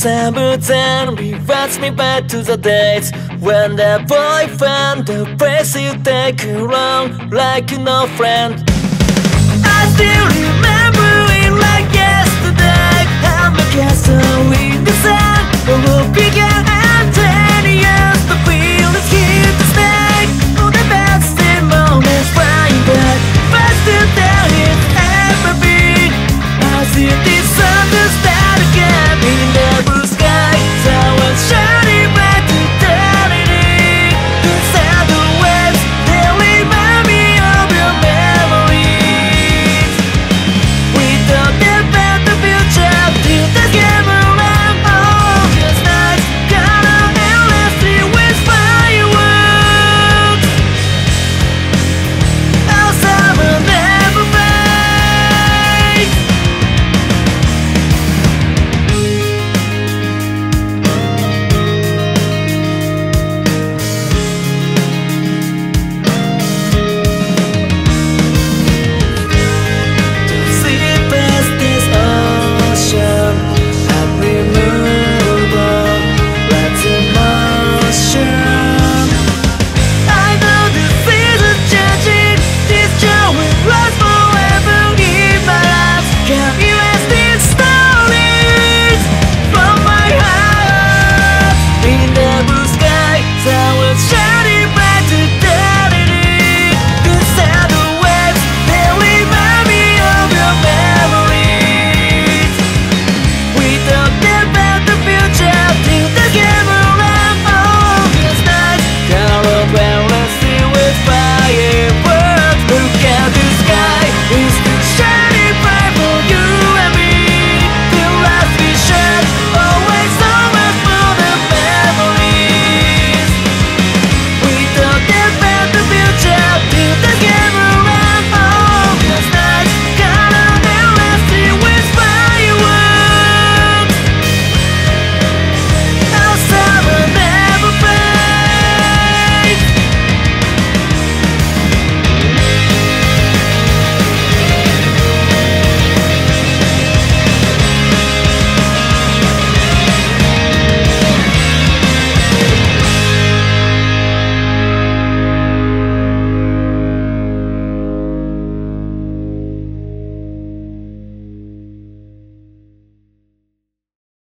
summer then reverts me back to the days when the boy found the place you take along like no friend. I still remember it like yesterday. I'm a castle in the sun. Oh, began